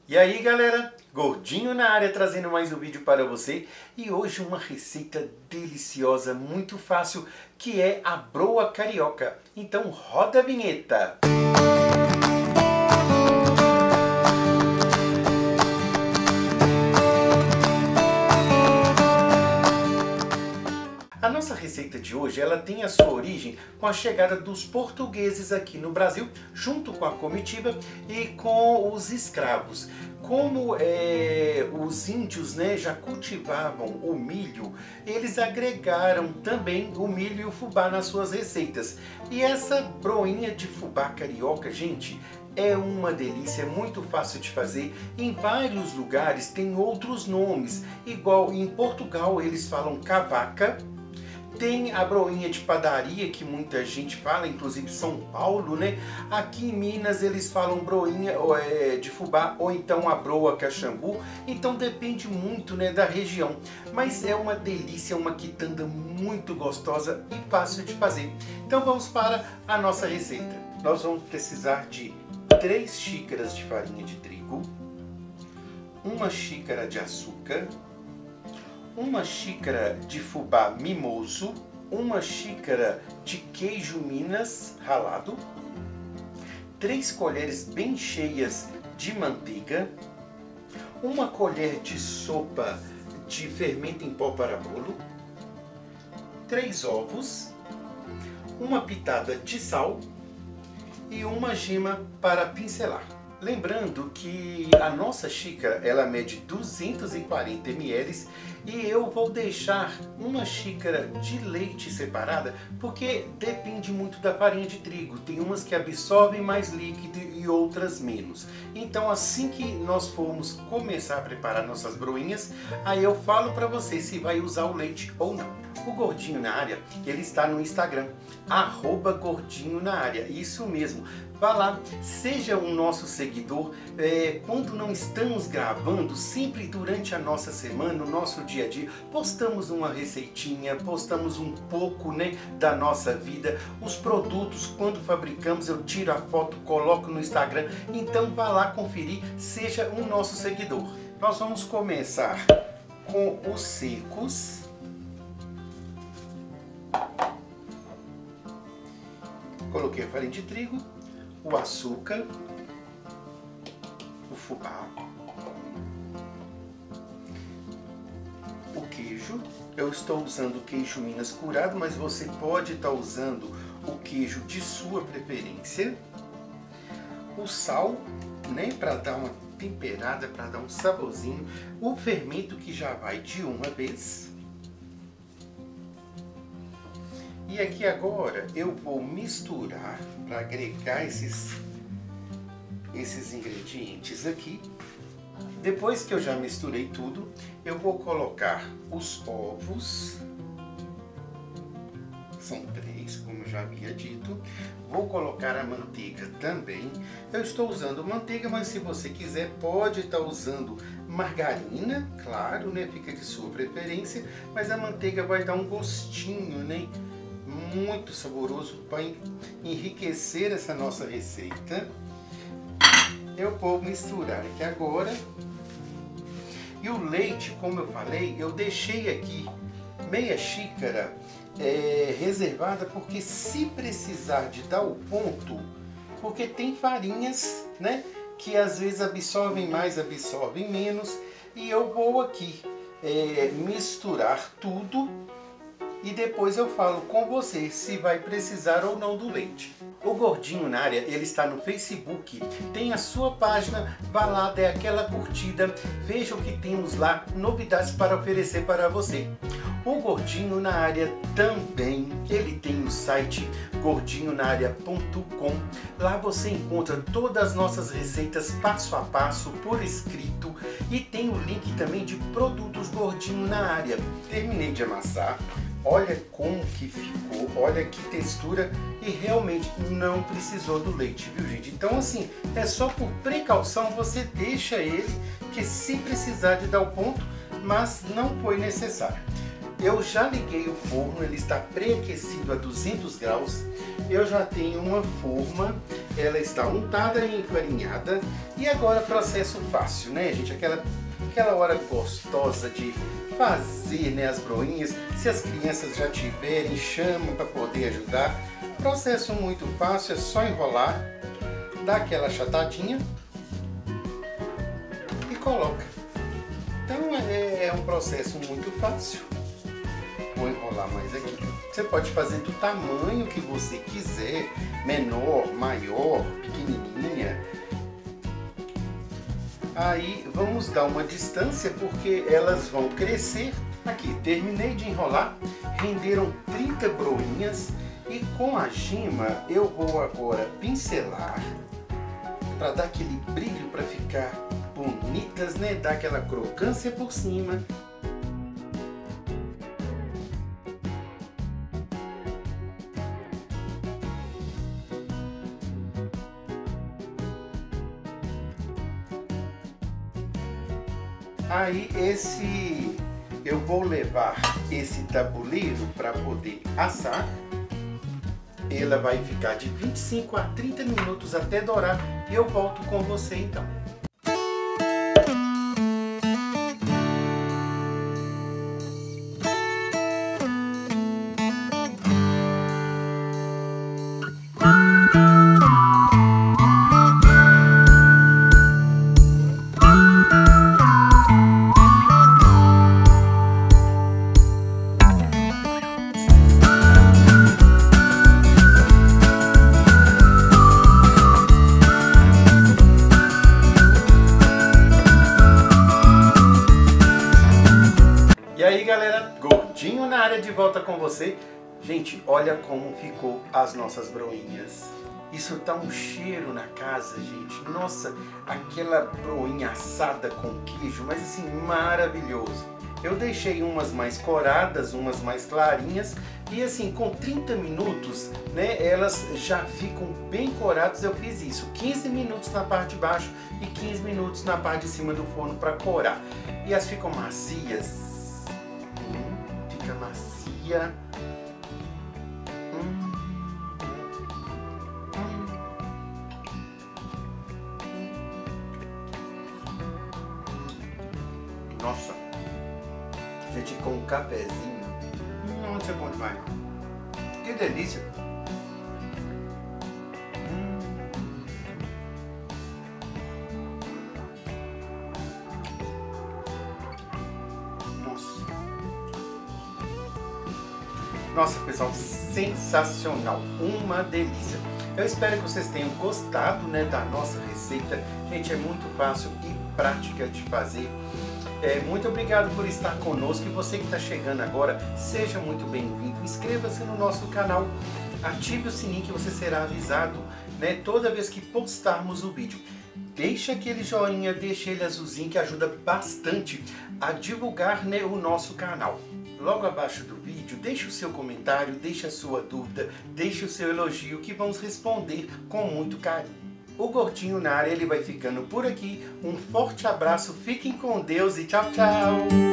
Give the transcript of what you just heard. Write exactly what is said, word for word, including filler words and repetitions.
E aí galera, Gordinho na área trazendo mais um vídeo para você e hoje uma receita deliciosa, muito fácil, que é a broa carioca. Então roda a vinheta! A nossa receita de hoje ela tem a sua origem com a chegada dos portugueses aqui no Brasil, junto com a comitiva e com os escravos. Como é, os índios né, já cultivavam o milho, eles agregaram também o milho e o fubá nas suas receitas. E essa broinha de fubá carioca, gente, é uma delícia, é muito fácil de fazer. Em vários lugares tem outros nomes, igual em Portugal eles falam cavaca. Tem a broinha de padaria, que muita gente fala, inclusive São Paulo, né? Aqui em Minas eles falam broinha é, de fubá ou então a broa caxambu. Então depende muito né, da região. Mas é uma delícia, uma quitanda muito gostosa e fácil de fazer. Então vamos para a nossa receita. Nós vamos precisar de três xícaras de farinha de trigo, uma xícara de açúcar, uma xícara de fubá mimoso, uma xícara de queijo Minas ralado, três colheres bem cheias de manteiga, uma colher de sopa de fermento em pó para bolo, três ovos, uma pitada de sal e uma gema para pincelar. Lembrando que a nossa xícara ela mede duzentos e quarenta mililitros e eu vou deixar uma xícara de leite separada porque depende muito da farinha de trigo. Tem umas que absorvem mais líquido e outras menos. Então assim que nós formos começar a preparar nossas broinhas, aí eu falo para você se vai usar o leite ou não. O Gordinho na Área, ele está no Instagram, arroba Gordinho na Área, isso mesmo. Vá lá, seja o nosso seguidor. É, quando não estamos gravando, sempre durante a nossa semana, no nosso dia a dia, postamos uma receitinha, postamos um pouco né, da nossa vida. Os produtos, quando fabricamos, eu tiro a foto, coloco no Instagram. Então vá lá conferir, seja o nosso seguidor. Nós vamos começar com os secos. Coloquei a farinha de trigo, o açúcar, o fubá, o queijo. Eu estou usando o queijo Minas curado, mas você pode estar usando o queijo de sua preferência. O sal, né, para dar uma temperada, para dar um saborzinho. O fermento que já vai de uma vez. E aqui agora eu vou misturar para agregar esses, esses ingredientes aqui. Depois que eu já misturei tudo, eu vou colocar os ovos. São três, como eu já havia dito. Vou colocar a manteiga também. Eu estou usando manteiga, mas se você quiser pode estar usando margarina, claro, né? Fica de sua preferência. Mas a manteiga vai dar um gostinho, né? Muito saboroso para enriquecer essa nossa receita. Eu vou misturar aqui agora. E o leite, como eu falei, eu deixei aqui meia xícara é, reservada, porque se precisar de dar o ponto, porque tem farinhas, né, que às vezes absorvem mais, absorvem menos, e eu vou aqui é, misturar tudo. E depois eu falo com você se vai precisar ou não do leite. O Gordinho na Área, ele está no Facebook, tem a sua página, vá lá, dê aquela curtida, veja o que temos lá, novidades para oferecer para você. O Gordinho na Área também, ele tem o site gordinho na área ponto com. Lá você encontra todas as nossas receitas passo a passo, por escrito, e tem o link também de produtos Gordinho na Área. Terminei de amassar. Olha como que ficou, olha que textura, e realmente não precisou do leite, viu gente? Então assim, é só por precaução você deixa ele, que se precisar de dar o ponto, mas não foi necessário. eu já liguei o forno, ele está pré-aquecido a duzentos graus. Eu já tenho uma forma, ela está untada e enfarinhada. E agora processo fácil, né, gente? Aquela, aquela hora gostosa de fazer, né, as broinhas. Se as crianças já tiverem, chama para poder ajudar. Processo muito fácil, é só enrolar, dar aquela achatadinha e coloca. Então é, é um processo muito fácil. Vou enrolar mais aqui. Você pode fazer do tamanho que você quiser, menor, maior, pequenininha. Aí vamos dar uma distância porque elas vão crescer. Aqui, terminei de enrolar, renderam trinta broinhas e com a gema eu vou agora pincelar para dar aquele brilho, para ficar bonitas, né? Dar aquela crocância por cima. Aí esse eu vou levar esse tabuleiro para poder assar. Ela vai ficar de vinte e cinco a trinta minutos até dourar e eu volto com você então. E aí galera, Gordinho na área de volta com você. Gente, olha como ficou as nossas broinhas. Isso tá um cheiro na casa, gente. Nossa, aquela broinha assada com queijo, mas assim, maravilhoso. Eu deixei umas mais coradas, umas mais clarinhas. E assim, com trinta minutos, né, elas já ficam bem coradas. Eu fiz isso, quinze minutos na parte de baixo e quinze minutos na parte de cima do forno para corar. E elas ficam macias. Fica macia. Hum. Hum. Nossa, gente, com um cafezinho. Nossa, é bom demais. Que delícia. Hum. Nossa. Nossa, pessoal, sensacional, uma delícia. Eu espero que vocês tenham gostado, né, da nossa receita. Gente, é muito fácil e prática de fazer. É, muito obrigado por estar conosco e você que está chegando agora, seja muito bem-vindo. Inscreva-se no nosso canal, ative o sininho que você será avisado, né, toda vez que postarmos o vídeo. Deixa aquele joinha, deixa ele azulzinho que ajuda bastante a divulgar, né, o nosso canal. Logo abaixo do vídeo, deixe o seu comentário, deixe a sua dúvida, deixe o seu elogio que vamos responder com muito carinho. O Gordinho na área, ele vai ficando por aqui. Um forte abraço, fiquem com Deus e tchau, tchau!